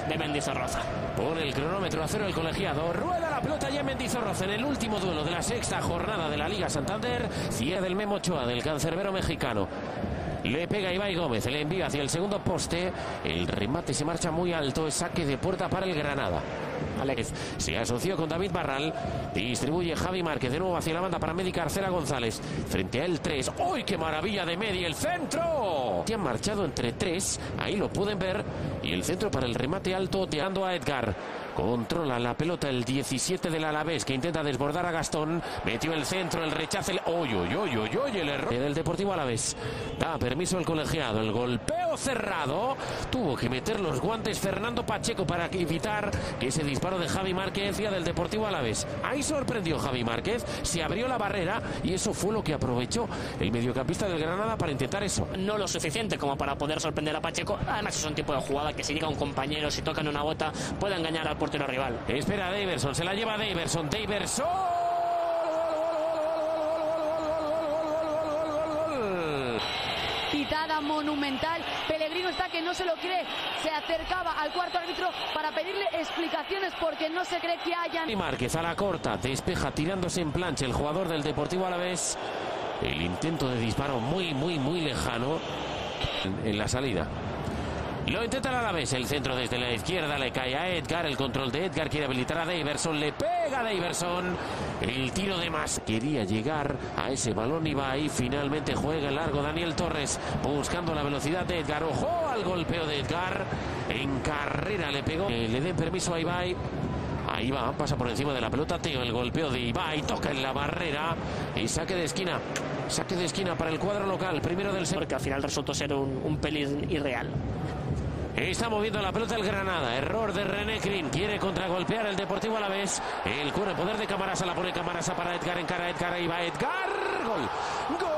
de Mendizorroza. Pone el cronómetro a cero el colegiado. Rueda la pelota ya Mendizorroza en el último duelo de la sexta jornada de la Liga Santander. Cierra del Memo Ochoa, del cancerbero mexicano. Le pega Ibai Gómez, le envía hacia el segundo poste. El remate se marcha muy alto. Es saque de puerta para el Granada. Alex se asoció con David Barral. Distribuye Javi Márquez de nuevo hacia la banda para Medi Carcela González. Frente a él 3. ¡Uy, qué maravilla de Medi! ¡El centro! Se han marchado entre 3. Ahí lo pueden ver. Y el centro para el remate alto, teando a Edgar. Controla la pelota el 17 del Alavés, que intenta desbordar a Gastón. Metió el centro, el rechazo. El error del Deportivo Alavés. Da permiso el colegiado. El golpeo cerrado. Tuvo que meter los guantes Fernando Pacheco para evitar que ese disparo de Javi Márquez del Deportivo Alavés. Ahí sorprendió Javi Márquez. Se abrió la barrera y eso fue lo que aprovechó el mediocampista del Granada para intentar eso. No lo suficiente como para poder sorprender a Pacheco. Además es un tipo de jugada que si llega un compañero, si tocan una bota, puede engañar al portero rival. Espera Daverson, se la lleva Daverson. Pitada monumental. Pellegrino está que no se lo cree. Se acercaba al cuarto árbitro para pedirle explicaciones porque no se cree que hayan. Y Márquez a la corta, despeja tirándose en plancha el jugador del Deportivo Alavés. El intento de disparo muy lejano en la salida. Lo intenta el Alavés, el centro desde la izquierda le cae a Edgar, el control de Edgar quiere habilitar a Daverson, le pega a Daverson, el tiro de más, quería llegar a ese balón Ibai, finalmente juega el largo Daniel Torres, buscando la velocidad de Edgar, ojo al golpeo de Edgar, en carrera le pegó, le den permiso a Ibai. Ahí va, pasa por encima de la pelota Teo, el golpeo de Ibai, toca en la barrera y saque de esquina. Saque de esquina para el cuadro local, primero del porque al final resultó ser un pelín irreal. Está moviendo la pelota el Granada. Error de René Crin. Quiere contragolpear el Deportivo Alavés. El cuero en poder de Camarasa. La pone Camarasa para Edgar. Encara Edgar. Ahí va Edgar. Gol. Gol.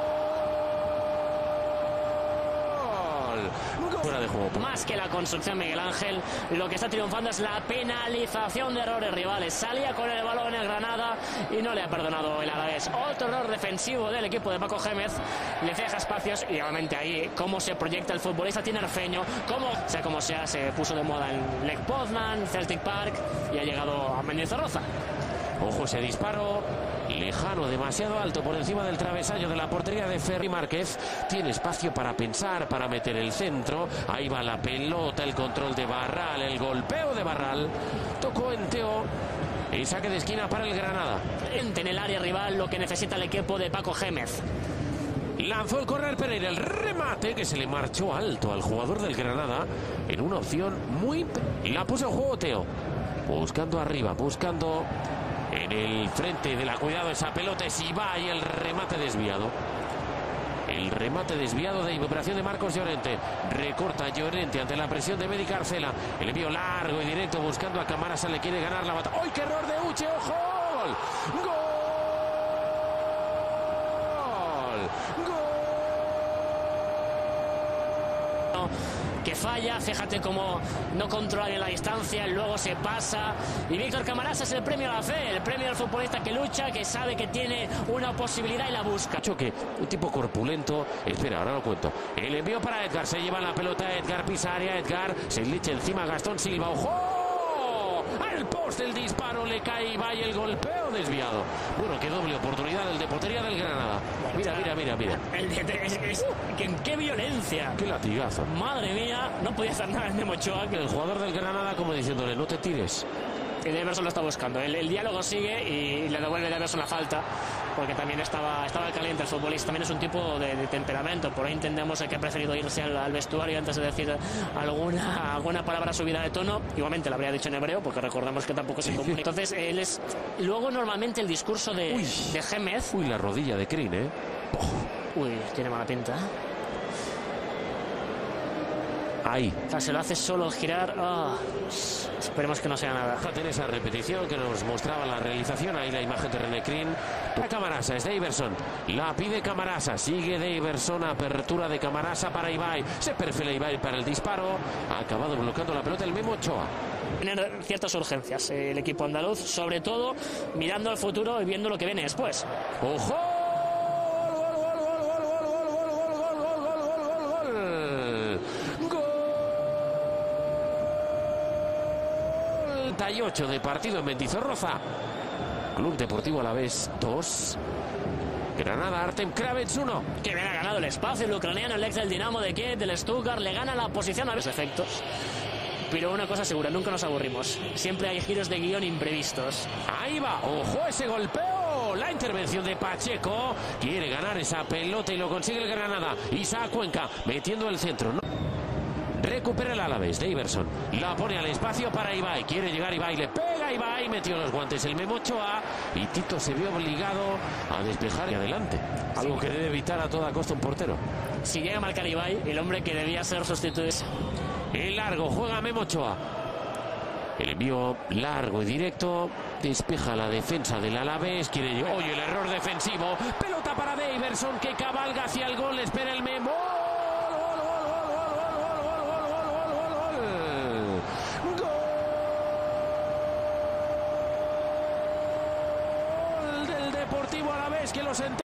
Fuera de juego. Más que la construcción, Miguel Ángel, lo que está triunfando es la penalización de errores rivales. Salía con el balón en el Granada y no le ha perdonado el Alavés. Otro error defensivo del equipo de Paco Gémez. Le deja espacios y obviamente ahí cómo se proyecta el futbolista tinerfeño, como sea, se puso de moda en Lech Poznan, Celtic Park y ha llegado a Mendizorroza. Ojo ese disparo, lejano, demasiado alto por encima del travesaño de la portería de Ferri Márquez. Tiene espacio para pensar, para meter el centro. Ahí va la pelota, el control de Barral, el golpeo de Barral. Tocó en Teo. Y saque de esquina para el Granada. En el área rival lo que necesita el equipo de Paco Gémez. Lanzó el córner Pereira, el remate que se le marchó alto al jugador del Granada en una opción muy... Y la puso en juego Teo. Buscando arriba, buscando... En el frente de la cuidado esa pelota es Ibai, el remate desviado. El remate desviado de operación de Marcos Llorente. Recorta Llorente ante la presión de Medi Carcela. El envío largo y directo buscando a Camarasa. Le quiere ganar la batalla. ¡Ay, qué error de Uche! ¡Ojo! ¡Gol! ¡Gol! Que falla, fíjate cómo no controla bien la distancia, luego se pasa y Víctor Camarasa es el premio a la fe, el premio al futbolista que lucha, que sabe que tiene una posibilidad y la busca. Choque, un tipo corpulento, espera, ahora lo cuento. El envío para Edgar, se lleva la pelota Edgar, pisa área, Edgar, se le echa encima Gastón Silva, ¡ojo! Al poste el disparo, le cae Ibai, el golpeo desviado. Bueno, qué doble oportunidad del de portería del Granada. Mira. ¡Qué violencia! ¡Qué latigazo! Madre mía, no podía hacer nada el Memo Ochoa. El jugador del Granada como diciéndole, no te tires. Y Daverson lo está buscando. El diálogo sigue y le devuelve Daverson la falta, porque también estaba caliente el futbolista. También es un tipo de temperamento. Por ahí entendemos que ha preferido irse al vestuario antes de decir alguna palabra subida de tono. Igualmente lo habría dicho en hebreo, porque recordamos que tampoco se comunica. Entonces, él es... Luego, normalmente, el discurso de Gémez... Uy, la rodilla de Crin, ¿eh? Uy, tiene mala pinta. Ahí. O sea, se lo hace solo al girar. Esperemos que no sea nada. Fíjate esa repetición que nos mostraba la realización. Ahí la imagen de René Crin. Camarasa, es Daverson. La pide Camarasa. Sigue Daverson. Apertura de Camarasa para Ibai. Se perfila Ibai para el disparo. Ha acabado bloqueando la pelota el Memo Ochoa. Tener ciertas urgencias el equipo andaluz, sobre todo mirando al futuro y viendo lo que viene después. ¡Ojo! 38 de partido en Mendizorroza. Club Deportivo Alavés 2. Granada Artem Kravets 1. Que bien ha ganado el espacio el ucraniano, el ex del Dinamo de Kiev, del Stuttgart, le gana la posición a los efectos. Pero una cosa segura, nunca nos aburrimos. Siempre hay giros de guión imprevistos. Ahí va, ojo ese golpeo. La intervención de Pacheco. Quiere ganar esa pelota y lo consigue el Granada. Isaac Cuenca metiendo el centro. Recupera el Alavés de Iverson. La pone al espacio para Ibai. Quiere llegar Ibai. Le pega Ibai. Metió los guantes el Memo Ochoa. Y Tito se vio obligado a despejar y adelante. Algo que debe evitar a toda costa un portero. Si llega a marcar Ibai, el hombre que debía ser sustituido. El largo juega Memo Ochoa. El envío largo y directo. Despeja la defensa del Alavés. Quiere llegar. Oye, el error defensivo. Pelota para Iverson que cabalga hacia el gol. Espera el Memo. Deportivo Alavés que los